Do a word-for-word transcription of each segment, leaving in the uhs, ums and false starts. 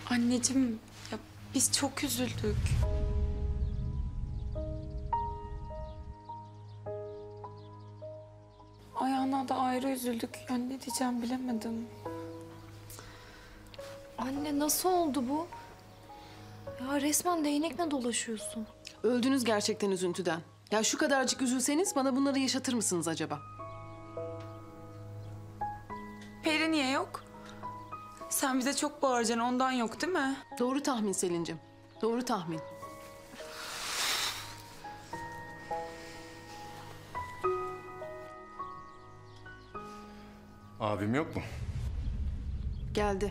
Anneciğim, ya biz çok üzüldük. Ayağına da ayrı üzüldük. Ya ne diyeceğim bilemedim. Anne nasıl oldu bu? Ya resmen değnekle dolaşıyorsun. Öldünüz gerçekten üzüntüden. Ya şu kadarcık üzülseniz bana bunları yaşatır mısınız acaba? Peri niye yok? Sen bize çok bağıracaksın, ondan yok değil mi? Doğru tahmin Selin'cim. Doğru tahmin. Abim yok mu? Geldi.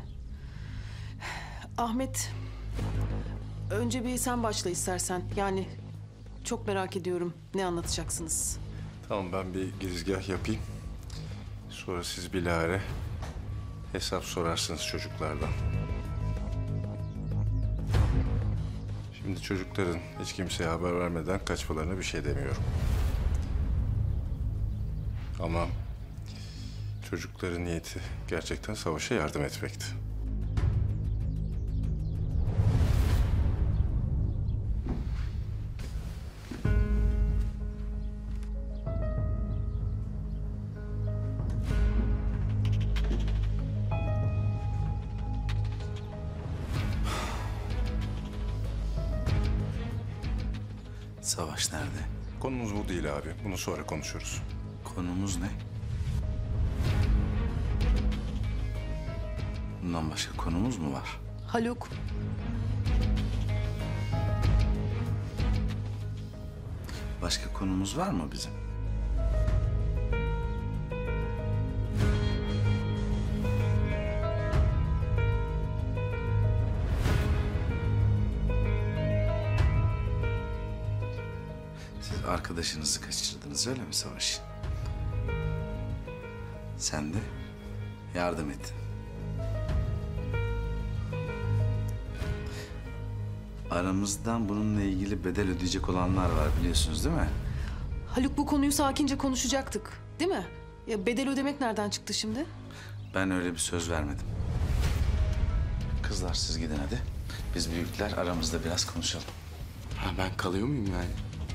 Ahmet, önce bir sen başla istersen. Yani çok merak ediyorum ne anlatacaksınız. Tamam, ben bir girizgah yapayım. Sonra siz bilahare hesap sorarsınız çocuklardan. Şimdi çocukların hiç kimseye haber vermeden kaçmalarına bir şey demiyorum. Ama çocukların niyeti gerçekten savaşa yardım etmekti. Savaş nerede? Konumuz bu değil abi. Bunu sonra konuşuruz. Konumuz ne? Bundan başka konumuz mu var? Haluk, Başka konumuz var mı bizim? Siz arkadaşınızı kaçırdınız öyle mi Savaş? Sen de yardım et. Aramızdan bununla ilgili bedel ödeyecek olanlar var biliyorsunuz değil mi? Haluk bu konuyu sakince konuşacaktık, değil mi? Ya bedel ödemek nereden çıktı şimdi? Ben öyle bir söz vermedim. Kızlar siz gidin hadi. Biz büyükler aramızda biraz konuşalım. Ha, ben kalıyor muyum yani?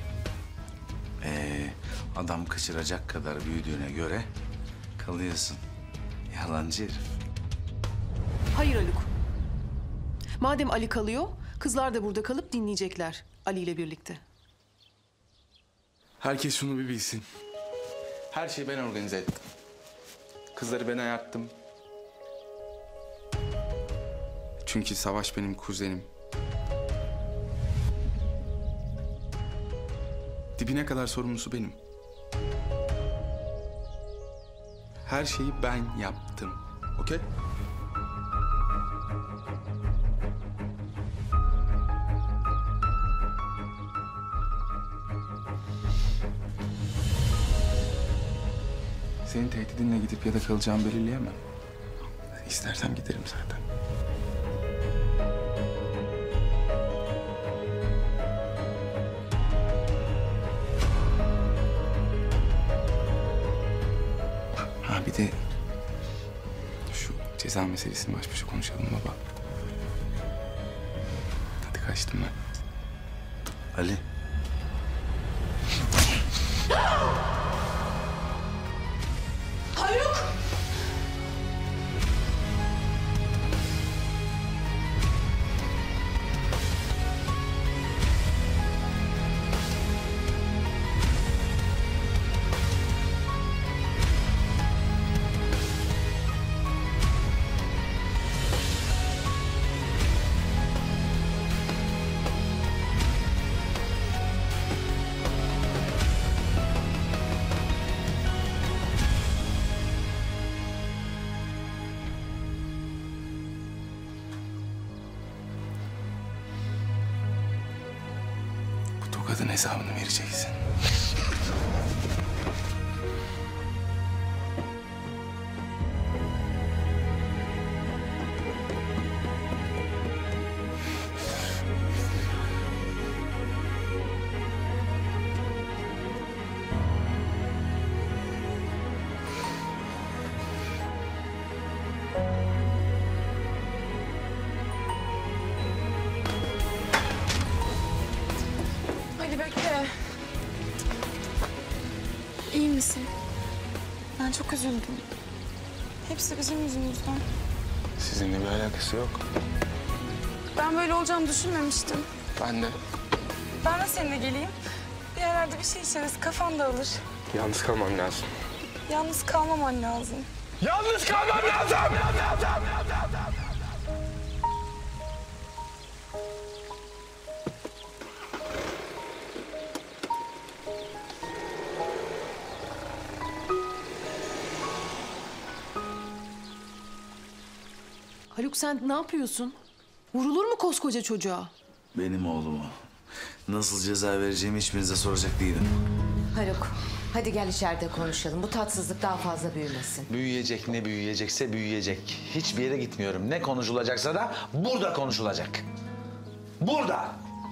Ee, adam kaçıracak kadar büyüdüğüne göre kalıyorsun. Yalancı herif. Hayır Haluk. Madem Ali kalıyor, kızlar da burada kalıp dinleyecekler Ali ile birlikte. Herkes şunu bir bilsin. Her şeyi ben organize ettim. Kızları ben ayarttım. Çünkü Savaş benim kuzenim. Dibine kadar sorumlusu benim. Her şeyi ben yaptım. Okey? Senin tehdidinle gidip ya da kalacağımı belirleyemem. İstersem giderim zaten. Ha bir de şu ceza meselesini baş başa konuşalım baba. Hadi kaçtım ben. Ali. Bu tokadın hesabını vereceksin. Ben çok üzüldüm. Hepsi bizim yüzümüzden. Sizinle bir alakası yok. Ben böyle olacağını düşünmemiştim. Ben de. Ben de seninle geleyim. Bir yerlerde bir şey içeriz, kafan dağılır. Yalnız kalmam lazım. Yalnız kalmaman lazım. Yalnız kalmam lazım! Haluk sen ne yapıyorsun? Vurulur mu koskoca çocuğa? Benim oğlumu nasıl ceza vereceğimi hiçbirinize soracak değilim. Haluk, hadi gel içeride konuşalım. Bu tatsızlık daha fazla büyümesin. Büyüyecek ne büyüyecekse büyüyecek. Hiçbir yere gitmiyorum. Ne konuşulacaksa da burada konuşulacak. Burada.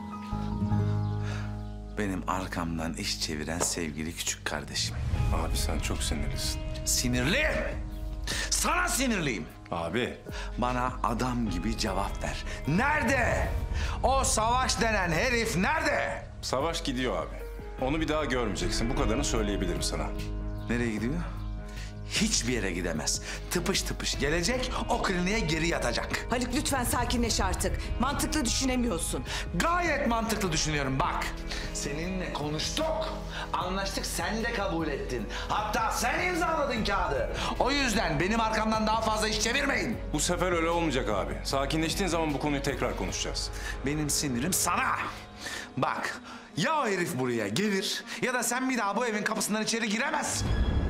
Benim arkamdan iş çeviren sevgili küçük kardeşim. Abi sen çok sinirlisin. Sinirliyim. Sana sinirliyim. Abi. Bana adam gibi cevap ver. Nerede? O Savaş denen herif nerede? Savaş gidiyor abi. Onu bir daha görmeyeceksin. Bu kadarını söyleyebilirim sana. Nereye gidiyor? Hiçbir yere gidemez. Tıpış tıpış gelecek, o kliniğe geri yatacak. Haluk lütfen sakinleş artık. Mantıklı düşünemiyorsun. Gayet mantıklı düşünüyorum bak. Seninle konuştuk. Anlaştık, sen de kabul ettin. Hatta sen imzaladın kağıdı. O yüzden benim arkamdan daha fazla iş çevirmeyin. Bu sefer öyle olmayacak abi. Sakinleştiğin zaman bu konuyu tekrar konuşacağız. Benim sinirim sana. Bak, ya o herif buraya gelir ya da sen bir daha bu evin kapısından içeri giremezsin.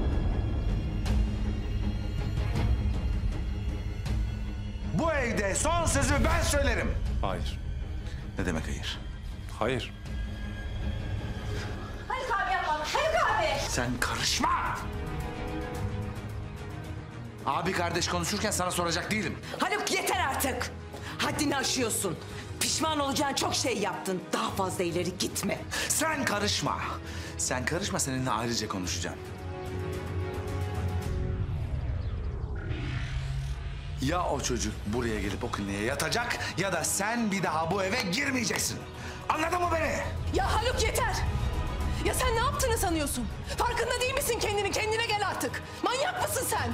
Bu evde son sözü ben söylerim. Hayır. Ne demek hayır? Hayır. Haluk abi yapma. Haluk abi. Sen karışma! Abi kardeş konuşurken sana soracak değilim. Haluk yeter artık. Haddini aşıyorsun. Pişman olacağın çok şey yaptın. Daha fazla ileri gitme. Sen karışma. Sen karışma, seninle ayrıca konuşacağım. Ya o çocuk buraya gelip o kliniğe yatacak ya da sen bir daha bu eve girmeyeceksin. Anladın mı beni? Ya Haluk yeter. Ya sen ne yaptığını sanıyorsun? Farkında değil misin kendini? Kendine gel artık. Manyak mısın sen?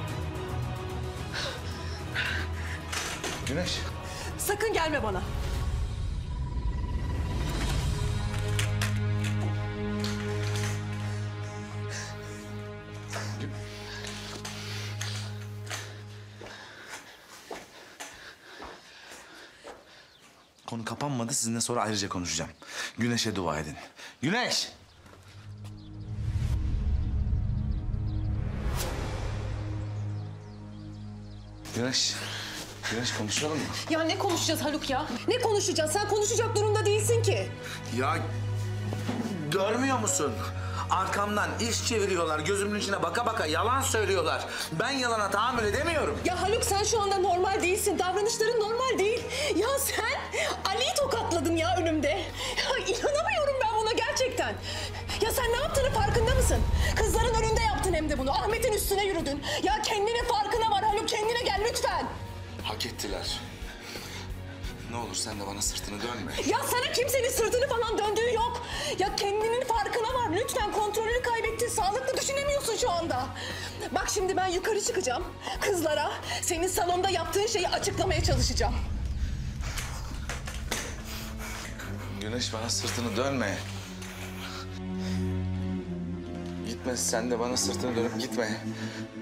Güneş. Sakın gelme bana. Konu kapanmadı, sizinle sonra ayrıca konuşacağım. Güneş'e dua edin. Güneş! Güneş, Güneş konuşalım mı? Ya ne konuşacağız Haluk ya? Ne konuşacağız? Sen konuşacak durumda değilsin ki. Ya görmüyor musun? Arkamdan iş çeviriyorlar, gözümün içine baka baka yalan söylüyorlar. Ben yalana tahammül edemiyorum. Ya Haluk sen şu anda normal değilsin. Davranışların normal değil. Ya sen Ali'yi tokatladın ya önümde. Ya inanamıyorum ben buna gerçekten. Ya sen ne yaptığını farkında mısın? Kızların önünde yaptın hem de bunu. Ahmet'in üstüne yürüdün. Ya kendinin farkına var Haluk, kendine gel lütfen. Hak ettiler. Ne olur sen de bana sırtını dönme. Ya sana kimsenin sırtını falan döndüğü yok. Ya kendinin farkına var. Lütfen kontrolünü kaybettin. Sağlıklı düşünemiyorsun şu anda. Bak şimdi ben yukarı çıkacağım. Kızlara senin salonda yaptığın şeyi açıklamaya çalışacağım. Güneş bana sırtını dönme. Gitme, sen de bana sırtını dönüp gitme.